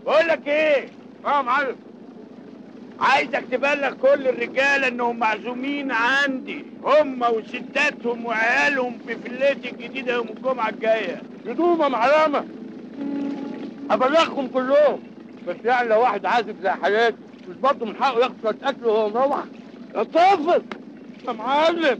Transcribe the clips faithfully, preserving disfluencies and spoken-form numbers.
بقول لك ايه؟ اه يا معلم. عايزك تبلغ كل الرجاله انهم معزومين عندي، هم وستاتهم وعيالهم في فيلتي الجديده يوم الجمعه الجايه. يدوم معلمه. ابلغهم كلهم، بس يعني لو واحد عازب زي حالاتي مش برضه من حقه ياخد شويه اكل وهو مروح؟ اتفق يا معلم.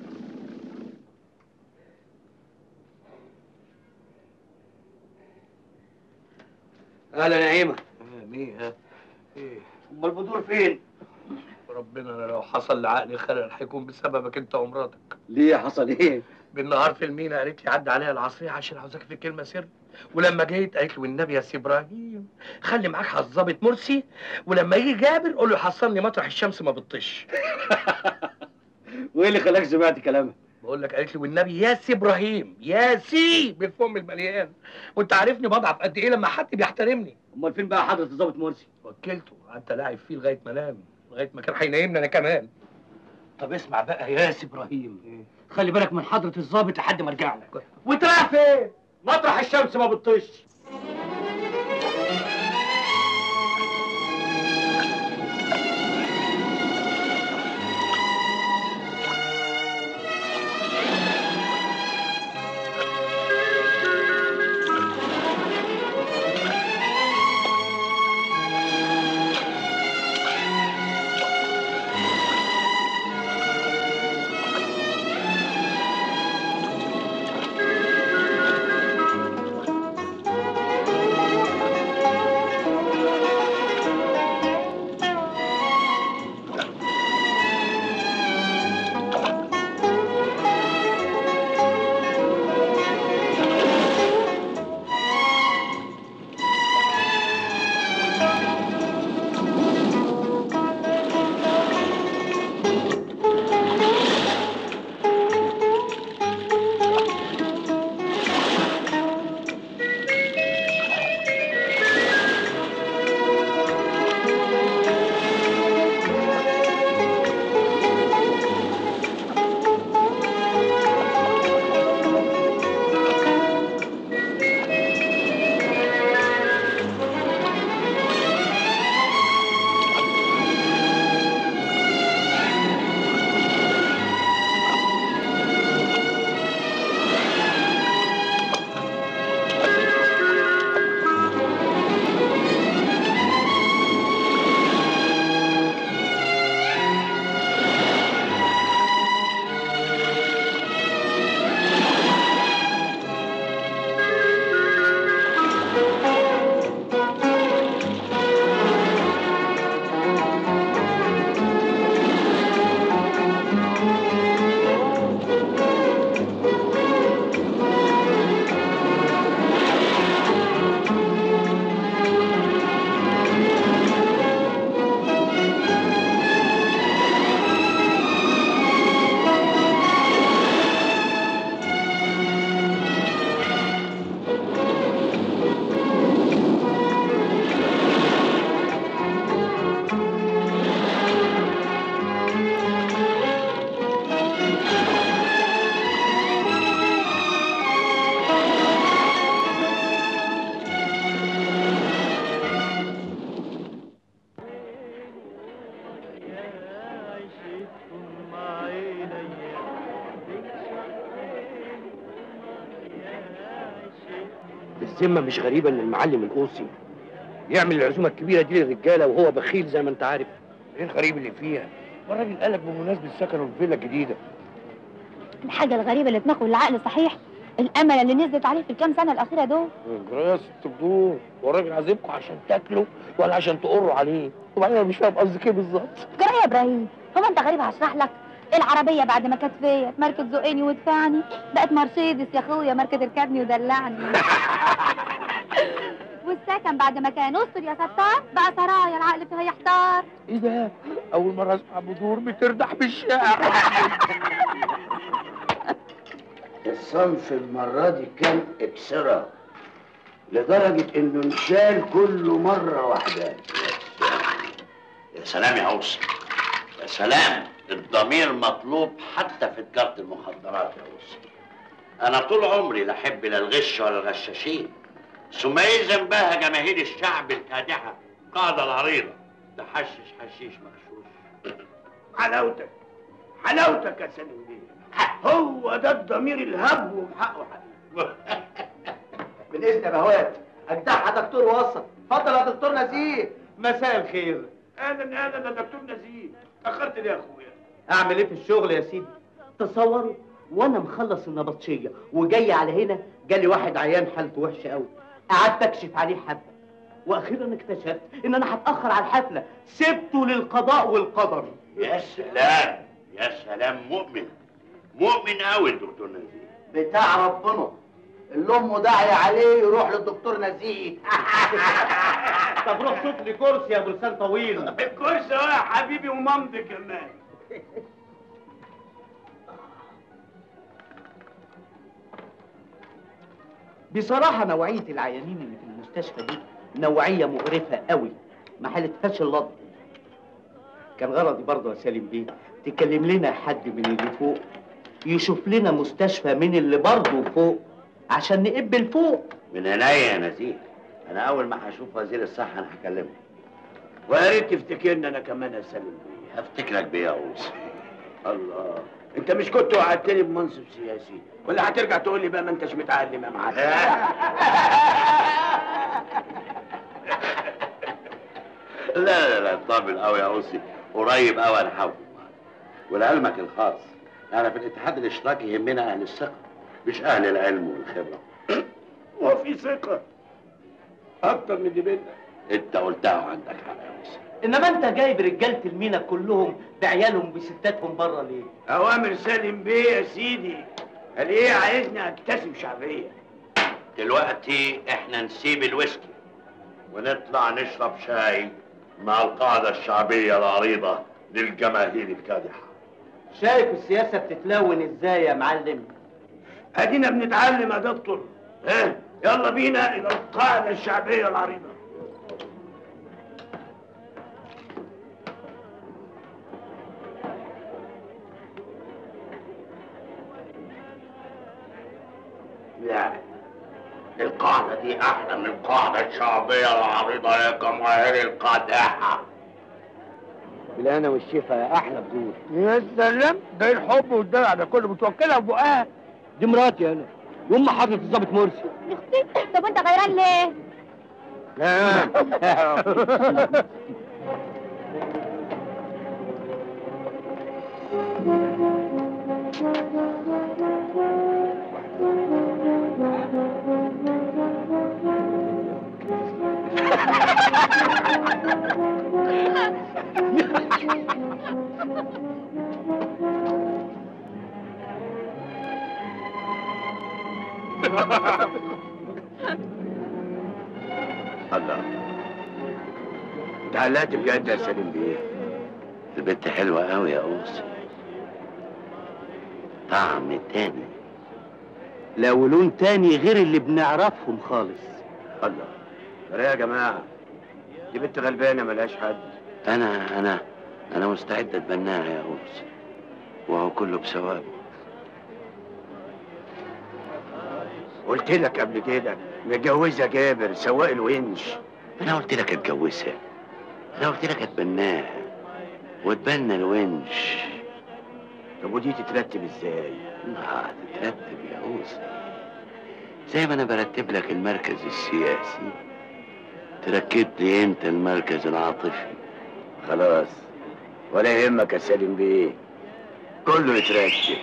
اهلا يا نعيمه. مين ها؟ ايه؟ امال البدور فين؟ ربنا انا لو حصل لعقلي خلل هيكون بسببك انت ومراتك. ليه حصل ايه؟ بالنهار في المينا قالت لي عدى عليها العصريه عشان عاوزاك في كلمه سر، ولما جيت قالت له والنبي يا سي ابراهيم خلي معاك حظابه مرسي، ولما يجي جابر قول له يحصلني مطرح الشمس ما بتطش. وايه اللي خلاك سمعت كلامها؟ بقول لك قالت لي والنبي يا سي ابراهيم، يا سي بالفم المليان، وانت عارفني بضعف قد ايه لما حد بيحترمني. امال فين بقى حضره الظابط مرسي؟ وكلته قعدت لاعب فيه لغايه ما نام، لغايه ما كان هينيمني انا كمان. طب اسمع بقى يا سي ابراهيم، إيه؟ خلي بالك من حضره الظابط لحد ما ارجع لك. وانت رايح فين؟ مطرح الشمس ما بتطش. الذمه مش غريبه ان المعلم القوسي يعمل العزومه الكبيره دي للرجاله وهو بخيل زي ما انت عارف. ايه الغريب اللي فيها؟ والراجل قالك بمناسبه سكنه في فيلا جديده. الحاجه الغريبه اللي تناقض العقل صحيح الامل اللي نزلت عليه في الكام سنه الاخيره دول. يا ست بدور، هو الراجل عازمكم عشان تاكلوا ولا عشان تقروا عليه؟ وبعدين انا مش فاهم قصدك ايه بالظبط. جرى يا ابراهيم، هو انت غريب هشرح لك؟ العربيه بعد ما كانت فيت ماركه زقني وادفعني بقت مرسيدس يا اخويا ماركه اركبني ودلعني. والسكن بعد ما كان استر يا ستار بقى سرايا العقل فيها يحتار. ايه ده؟ اول مره اسمع بدور بتردح بالشعر. الصنف المرة دي كان اكسرة لدرجة انه انشال كله مرة واحدة. يا سلام يا عوصي، يا سلام، الضمير مطلوب حتى في تجارة المخدرات يا عوصي. أنا طول عمري لا أحب لا الغش ولا الغشاشين، ثم يلزم بها جماهير الشعب الكادحه القاعده العريضه تحشش حشيش مغشوش. حلاوتك حلاوتك يا سالم بيه، هو ده الضمير الهب وبحقه حقيقي. بالاذن يا بهوات، اجدعها دكتور وصل. اتفضل يا دكتور نزيه. مساء الخير. اهلا اهلا يا دكتور نزيه، اتاخرت ليه يا اخويا؟ اعمل ايه في الشغل يا سيدي؟ تصوروا وانا مخلص النبطشيه وجاي على هنا جالي واحد عيان حالته وحشه قوي، قعدت اكشف عليه حبه واخيرا اكتشفت ان انا هتاخر على الحفله، سبته للقضاء والقدر. يا سلام يا سلام، مؤمن مؤمن قوي الدكتور نزيه بتاع ربنا اللي امه داعيه عليه يروح للدكتور نزيه. طب روح شوف لي كرسي يا ابو لسان طويل. الكرسي اهو يا حبيبي ومامضي كمان. بصراحه نوعيه العيانين اللي في المستشفى دي نوعيه مقرفه قوي، ما حلتهاش اللض. كان غرضي برضه يا سالم بيه تكلم لنا حد من اللي فوق يشوف لنا مستشفى من اللي برضه فوق عشان نقبل فوق. من عينيا يا نزيه، انا اول ما هشوف وزير الصحه انا هكلمه. ويا ريت تفتكرني انا كمان يا سالم بيه. هفتكرك بيه يا اوس. الله، انت مش كنت وعدتني بمنصب سياسي ولا هترجع تقول لي بقى ما انتش متعلم يا معلم؟ لا لا لا اطمن قوي يا اوسي، قريب قوي هنحاول. ولعلمك الخاص انا في الاتحاد الاشتراكي يهمنا اهل الثقه مش اهل العلم والخبره. وفي ثقه اكتر من دي بينا. انت قلتها وعندك حق يا اوسي. انما انت جايب رجاله المينا كلهم بعيالهم بستاتهم بره ليه؟ اوامر سالم بيه يا سيدي، قال ايه عايزني اكتسب شعبيه. دلوقتي احنا نسيب الويسكي ونطلع نشرب شاي مع القاعده الشعبيه العريضه للجماهير الكادحه. شايف السياسه بتتلون ازاي يا معلم؟ ادينا بنتعلم يا دكتور. ها يلا بينا الى القاعده الشعبيه العريضه. لا القاعدة دي أحلى من القاعدة الشعبية العريضة يا جماهير القادحة. بالهنا والشفا يا أحلى بدور. يا سلام، ده الحب والدلع ده كله بتوكلها في بقها. دي مراتي أنا، يوم ما حضرة الظابط مرسي. اختي، طب وانت غيران ليه؟ الله، اتعلقت بجد يا سالم بيه. البنت حلوة قوي يا أوسي، طعم تاني. لا ولون تاني غير اللي بنعرفهم خالص. الله، ترى يا جماعه دي بنت غلبانه ملهاش حد. أنا أنا أنا مستعد أتبناها يا أوسي، وهو كله بثوابه. قلت لك قبل كده متجوزه جابر سواق الونش. أنا قلت لك أتجوزها، أنا قلت لك أتبناها وأتبنى الونش. طب ودي تترتب ازاي؟ لا تترتب يا أوسي زي ما أنا برتب لك المركز السياسي، تركب لي أنت المركز العاطفي. خلاص ولا يهمك يا سالم بيه، كله يترتب.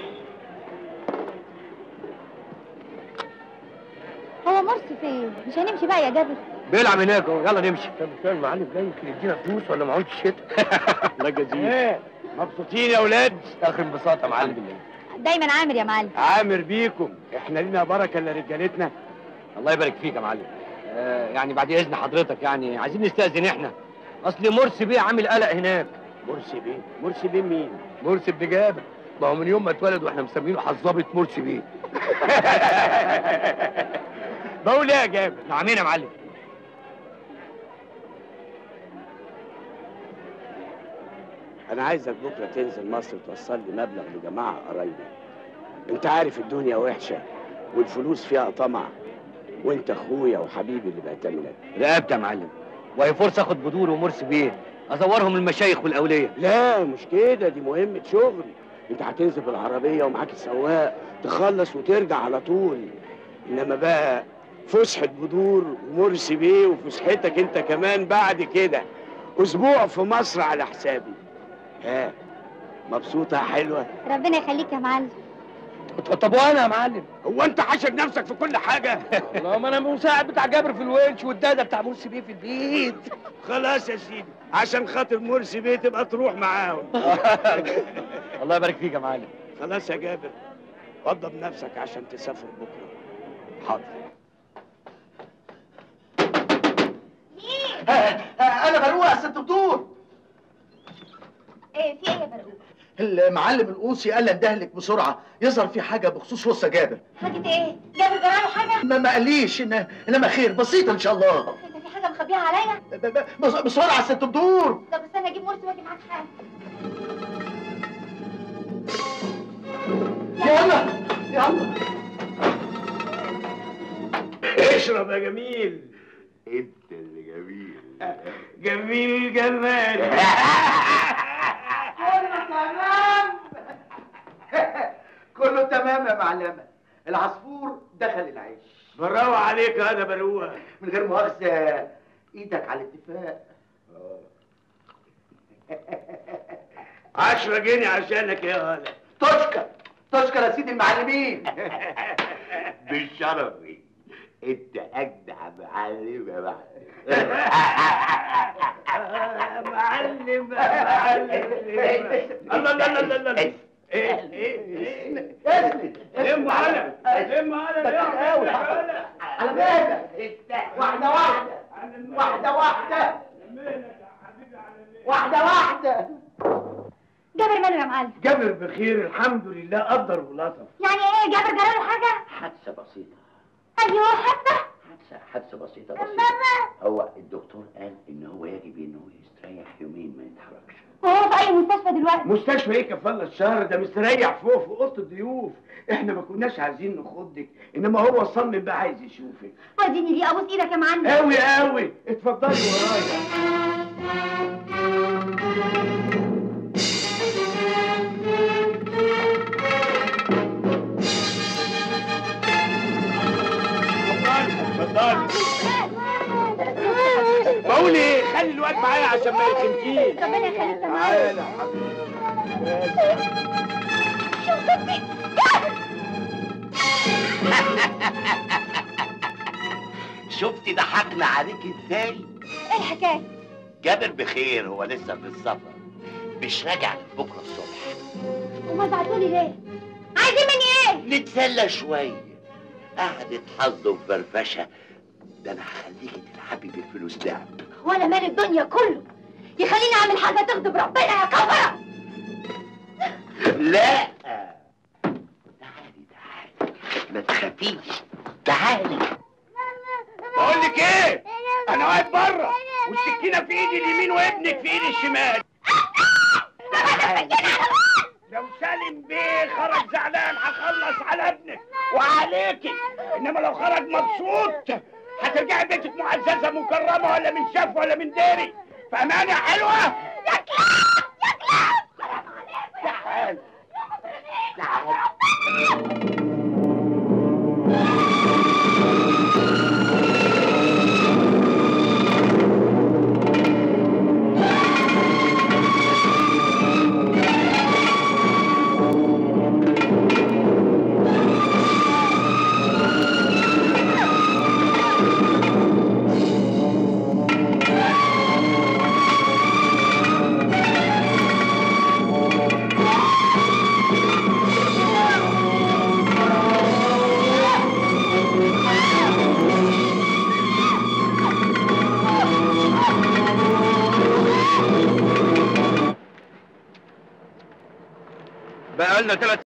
هو مرسي فين؟ مش هنمشي بقى يا جابر؟ بيلعب هناك اهو، يلا نمشي. طب كان المعلم جاي يمكن يدينا فلوس ولا معهوش الشتا. الله يجازيك. ايه مبسوطين يا اولاد؟ اخر انبساط يا معلم. دايما عامر يا معلم. عامر بيكم، احنا لينا بركه الا رجالتنا. الله يبارك فيك يا معلم. آه يعني بعد اذن حضرتك يعني عايزين نستاذن احنا، اصل مرسي بيه عامل قلق هناك. مرسي بيه؟ مرسي بيه مين؟ مرسي ابن جابر، ما هو من يوم ما اتولد واحنا مسمينه حظابة مرسي بيه. بقول ايه يا جابر؟ نعمين يا معلم. انا عايزك بكره تنزل مصر توصل لي مبلغ لجماعه قرايبي. انت عارف الدنيا وحشه والفلوس فيها طمع، وانت اخويا وحبيبي اللي بعتملك. رقبت يا معلم، وهي فرصه اخد بدور ومرسي بيه ازورهم المشايخ والاولياء. لا مش كده، دي مهمة شغل. انت هتنزل بالعربية ومعاك السواق، تخلص وترجع على طول. انما بقى فسحة بدور ومرسي بيه وفسحتك انت كمان بعد كده اسبوع في مصر على حسابي. ها مبسوطة يا حلوة؟ ربنا يخليك يا معلم. طب وانا يا معلم؟ هو انت حاشر نفسك في كل حاجة؟ والله ما انا مساعد بتاع جابر في الونش والداده بتاع مرسي بيه في البيت. خلاص يا سيدي، عشان خاطر مرسي بيه تبقى تروح معاهم. الله يبارك فيك يا معلم. خلاص يا جابر، وضب نفسك عشان تسافر بكرة. حاضر. انا بروق يا ست دكتور. ايه في ايه يا برقوق؟ المعلم القوسي قال لي اندهلك بسرعه، يظهر في حاجه بخصوص وصى جابر. حاجة ايه؟ جابر جراله حاجة؟ ما ما قاليش إن انما خير بسيطه ان شاء الله. انت في حاجة مخبيها عليا؟ ب- ب- بس- بسرعه يا ست دكتور. طب استنى اجيب مرسي واجي معاك حاجة. يلا يلا اشرب يا جميل. انت اللي جميل. جميل الجمال. كله تمام. كله تمام يا معلمه. العصفور دخل العيش. براوة عليك انا بروق. من غير مؤاخذه، ايدك على الاتفاق. عشرة جنيه عشانك يا ولد. تشكر تشكر يا سيدي المعلمين. بالشرفي، انت اجدع معلم يا معلم. معلم يا معلم. الله الله الله الله الله. ايه ايه ايه اسند لم على لم على على بالك. واحده واحده واحده واحده واحده واحده. جابر ماله يا معلم؟ جابر بخير الحمد لله، قدر ولطف. يعني ايه جابر جراله حاجة؟ حادثه بسيطه. ايوه حتى؟ حادثه حادثه بسيطه بابا. بسيطه. هو الدكتور قال ان هو يجب ان هو يستريح يومين ما يتحركش. وهو في اي مستشفى دلوقتي؟ مستشفى ايه كفالة الشهر ده؟ مستريح فوق في اوضه الضيوف. احنا ما كناش عايزين نخضك، انما هو صمم بقى عايز يشوفك. وديني ليه ابوس ايدك يا معلم. قوي قوي، اتفضلي ورايا. اتفضلي. بقول ايه، خلي الواد معايا عشان ما يخنكيش. ربنا يخليك يا معلم. تعالى يا حبيبي. شوف صدقي شفتي ضحكنا عليك ازاي؟ ايه الحكايه؟ جابر بخير، هو لسه في السفر، مش راجع بكره الصبح. امال بعتولي ليه؟ عايزين مني ايه؟ نتسلى شويه، قعدة حظ وفرفشه. ده انا هخليكي تلعبي بالفلوس لعب. وانا مال الدنيا كله يخليني اعمل حاجه تغضب ربنا يا كفره. لا، تعالي تعالي، ما تخافيش، تعالي. بقول لك ايه، انا واقف بره والسكينه في ايدي اليمين وابنك في ايدي الشمال. لو سالم بيه خرج زعلان هخلص على ابنك وعليكي، انما لو خرج مبسوط هترجعي بيتك معززه مكرمه، ولا من شاف ولا من داري. فاهماني يا حلوه؟ يا كلاب يا كلاب. تعالي تعالي. بقى لنا ثلاث